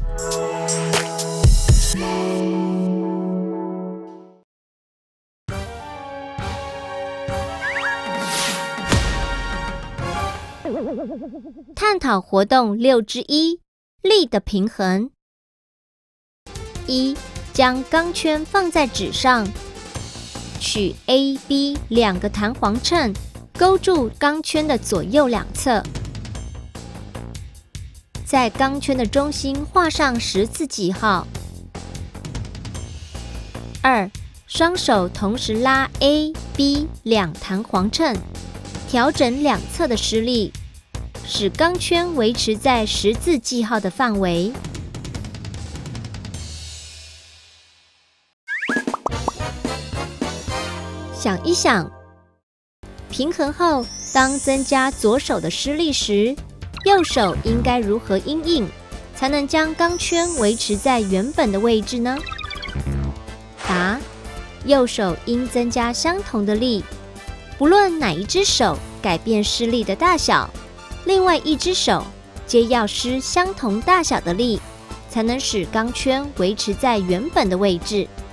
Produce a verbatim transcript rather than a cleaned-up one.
探讨活动六之一：力的平衡。一、将钢圈放在纸上，取 A、B 两个弹簧秤，勾住钢圈的左右两侧，在钢圈的中心画上十字记号。二、双手同时拉 A、B 两弹簧秤，调整两侧的施力，使钢圈维持在十字记号的范围。想一想，平衡后，当增加左手的施力时，右手应该如何因应，才能将钢圈维持在原本的位置呢？答：右手应增加相同的力，不论哪一只手改变施力的大小，另外一只手皆要施相同大小的力，才能使钢圈维持在原本的位置。